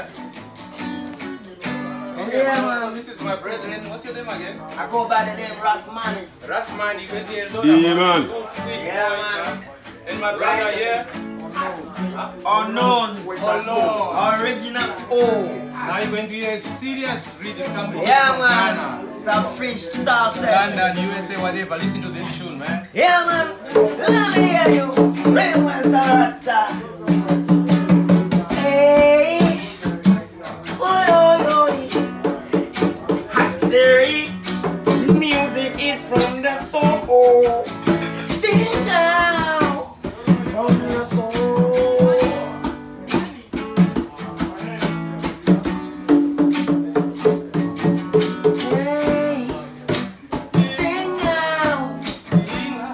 yeah? Okay, Yeah, man. So man. this is my brethren. What's your name again? I go by the name Rasmani. Rasman, you can hear Yeah, man. Good, sweet Yeah, voice, man. And my brother here? Unknown. Unknown. Original O. Now you're going to hear a serious rhythm coming Yeah, from man. Ghana, It's a freestyle session. London, USA, whatever. Listen to this tune, man. Yeah, man. Let me hear you. Bring my sarata. Hey. Oi, oi, oi. Hasiri. Music is from the soul. Sing now. From your soul. Hey. Sing now. Sing now.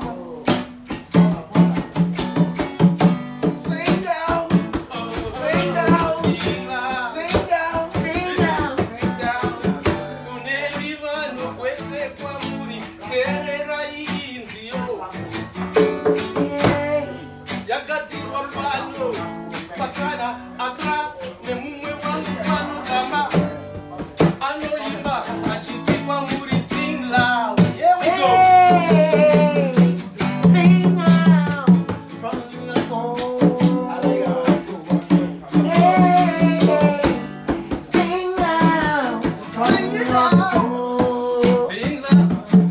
Sing down, sing down, Sing now. sing down, Sing now. sing down. Unelivano kwese kwa muri terera y'inziyo Hey. yagadzirwa pano pakana Accra nemumwe wangu pano kama anoimba achitikwa muri sing loud. Here we go. Hey, sing now from your soul. Hey, sing now from Sing it your out. soul. Sing loud.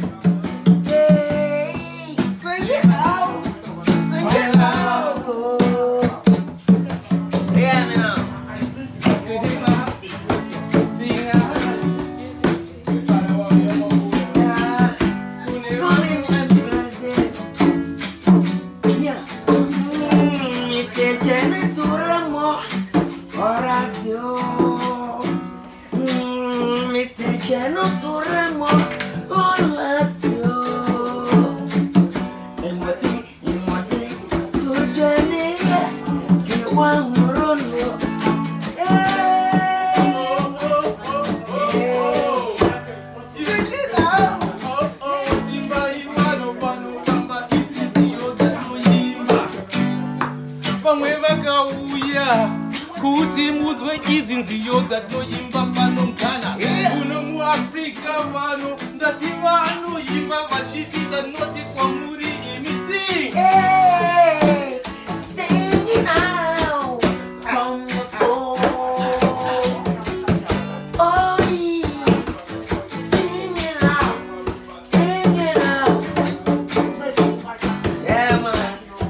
Hey, Sing it out, sing it out. soul. Yeah, me now. Sing loud. Sing loud. Yeah, call me my president. Yeah. Me say tiene tu ramo, Horacio. Me say tiene tu ramo, Horacio. Emoti, tu jene, que wangurono. Sing it out. Simba iwano pano kamba iziziyo dzatoyimba vamwe vakauya kuti mudzwe idzi nziyo dzatoyimba pano Ghana kuno muAfrica vano ndati vanoimba vachifita noti kwamuri imi sing. Hey, sing it out from your soul. Oh, yeah. Sing it out, sing it out. Yeah, man.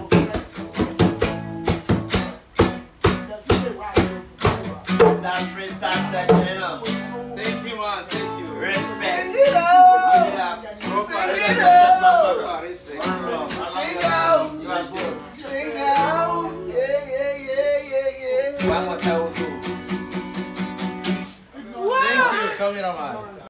It's our freestyle session, you know. Thank you, man. Thank you. Respect. Sing it out. Proper Sing it respect. out. Proper respect. Sing out, You are good. sing out. Yeah, yeah, yeah, yeah, yeah. One more time, we'll do. Thank you, cameraman.